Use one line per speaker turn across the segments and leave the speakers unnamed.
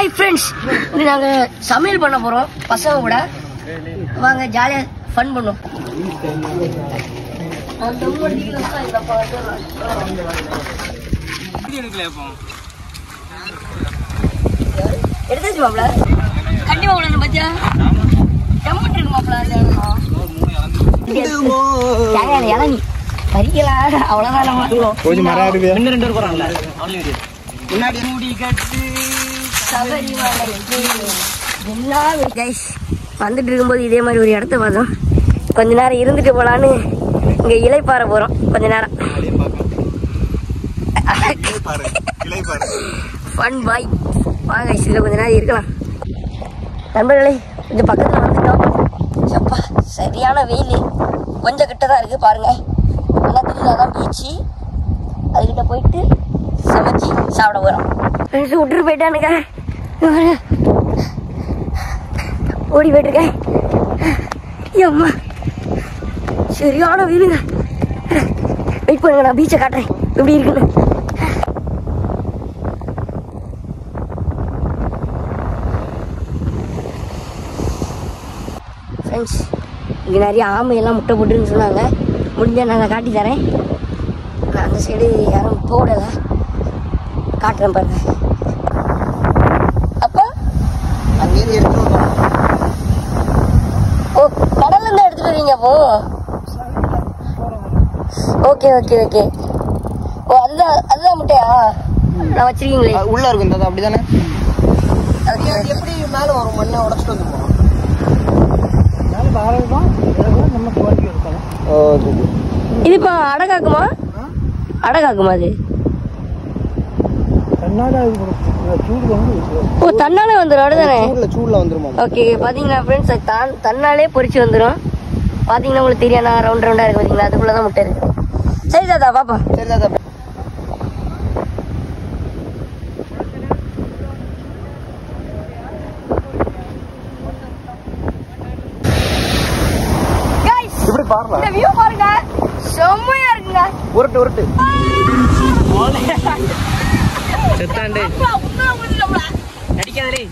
Hi friends, we are சமையல் பண்ண போறோம் பசங்க கூட வாங்க ஜாலியா ஃபன் பண்ணுவோம். அந்த மூடில தான் இந்த பாட்டு எடுத்துச்சு மாப்ள கண்டிப்பா உள்ள பச்சா டம்மட் இருக்கு மாப்ள யாரா யாரா பரிக்கலா அவ்வளவுதான் நம்ம கொஞ்சம் மரம் இருக்கு இன்னும் ரெண்டு பேர் போறாங்கல அவளே முன்னாடி மூடி கட்டு கைஸ் வந்துட்டு இருக்கும்போது இதே மாதிரி ஒரு இடத்த பார்த்தோம். கொஞ்ச நேரம் இருந்துட்டு போலான்னு இங்க இலைப்பாற போறோம். கொஞ்ச நேரம் ஃபன் பாய் வாங்க கைஸ் இதுல கொஞ்ச நேரம் இருக்கலாம். நண்பர்களே கொஞ்சம் பக்கத்துல வந்துட்டோம். எப்பா சரியான வெயில் கொஞ்சம் கிட்டதான் இருக்கு பாருங்க. நல்லா தெரியாதான் பீச்சு அதுகிட்ட போயிட்டு சமைச்சு சாப்பிட போறோம். விட்டுட்டு போயிட்டானுங்க ஓடி போயிட்டுருக்கேன். அம்மா சரியான வீடுங்க. வெயிட் பண்ணுங்க நான் பீச்சை காட்டுறேன் எப்படி இருக்குன்னு. ஃப்ரெண்ட்ஸ் இங்கே நிறைய ஆமையெல்லாம் முட்டை போட்டுருன்னு சொன்னாங்க. முடிஞ்சால் நான் காட்டி தரேன். நான் அந்த சைடு யாரும் போடலை காட்டுறேன் பாருங்க. அப்போ ஓ கடல்ல இருந்து எடுத்துட்டு வரீங்க அப்போ? Okay okay okay. ஓ அதுதான் முட்டையா நான் வச்சிருக்கீங்களே உள்ள இருக்கும் அப்படிதானே? எப்படி மேல வரும் மண்ணை உடச்சிட்டு வந்து இது இப்போ அடகாக்குமா? அடகாக்குமா அது? ஓ தன்னாலே வந்துடும் அப்படிதானே? ஓகே பாத்தீங்களா ஃப்ரெண்ட்ஸ் தன்னாலே பொரிச்சு வந்துடும். பாத்தீங்கன்னா உங்களுக்கு தெரியும் ரவுண்ட் ரவுண்டா இருக்கு பாத்தீங்களா? அதுக்குள்ளதான் முட்டை இருக்கு. சரி தாத்தா பாப்பா. சரி தாத்தா இந்த வியூ பாருங்க செம்மையா இருக்குங்க. உருட்டு உருட்டு செத்தாண்டே அடிக்காதே.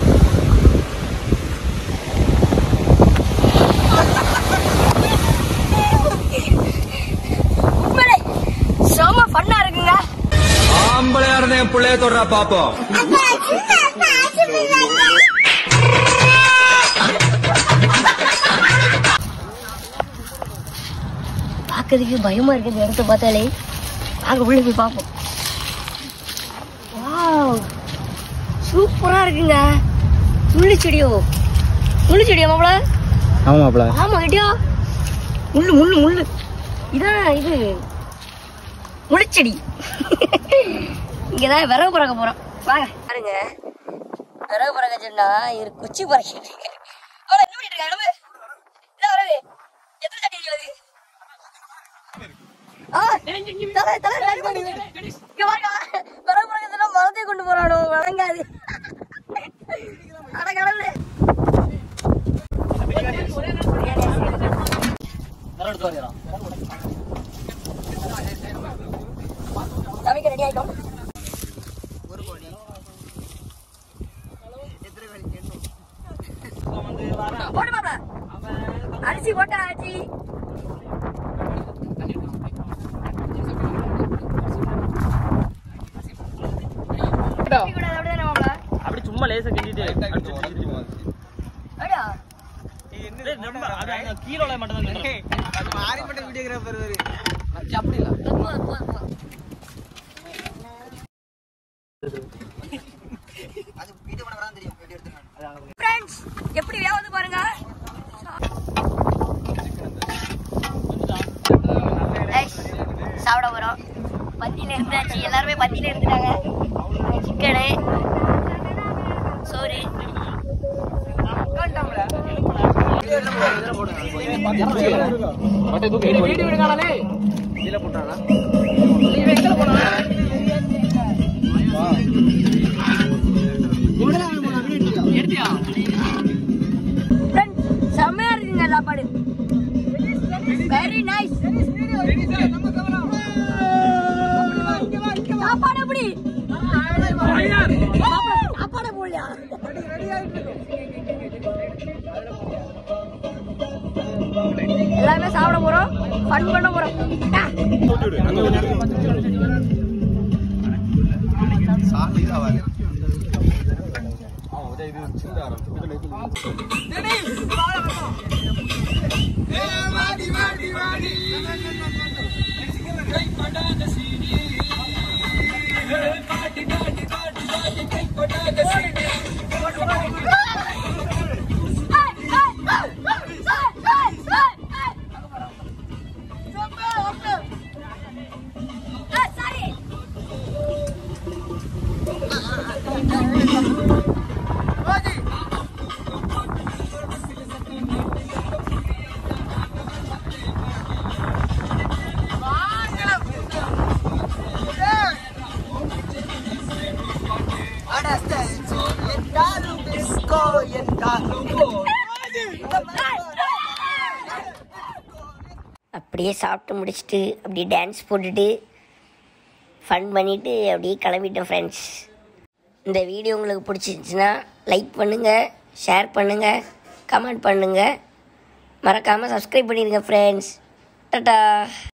உண்மையிலே செம்ம ஃபன்னா இருக்குங்க. ஆம்பளையா இருந்தே புள்ளைய தொடரா பாப்போம். பார்க்கறதுக்கு பயமா இருக்கு இந்த இடத்த பார்த்தாலே. அங்க உள்ள போய் பார்ப்போம். சூப்பரா இருக்குங்க. முள்ளு செடியோ? முள்ளு செடியா மாப்பிள? ஆமா மாப்பிள. ஆமா கேட்டியா? முள்ளு முள்ளு முள்ளு இதான் இது முள்ளுச்செடி. இங்கதான் விறகு பறக்க போறோம். வாங்க பாருங்க விறகு பறக்க சொன்னா இது குச்சி பறக்கிட்டு இருக்கு. அவளை என்ன பண்ணிட்டு இருக்காங்க? விறகு எத்தனை சட்டி இருக்கு? மரத்தை கொண்டு போறானோ வழங்காது. சமைக்க ரெடி ஆயிட்டோம். அரிசி போட்டா ஆச்சு. அப்படி சும்மா லேசா கிண்டிட்டு கீழே மட்டும் வீடியோகிராஃபர் அப்படி இல்ல எப்படி வேவது பாருங்க. சாப்பிட போறோம். பந்தியில இருந்தாச்சு. எல்லாருமே பந்தியில இருந்துட்டாங்க. சிக்கனு சோறு செம்மையா இருக்குங்க சாப்பாடு. Very nice. சாப்பாடு எப்படி? சாப்பாடு போடலையா? எல்லாமே சாப்பிட போறோம், ஃபன் பண்ண போறோம். அப்படியே சாப்பிட்டு முடிச்சுட்டு அப்படியே டான்ஸ் போட்டுட்டு ஃபன் பண்ணிவிட்டு அப்படியே கிளம்பிட்டோம் ஃப்ரெண்ட்ஸ். இந்த வீடியோ உங்களுக்கு பிடிச்சிருந்துச்சுன்னா லைக் பண்ணுங்கள், ஷேர் பண்ணுங்கள், கமெண்ட் பண்ணுங்கள், மறக்காமல் சப்ஸ்கிரைப் பண்ணிடுங்க ஃப்ரெண்ட்ஸ். டாடா.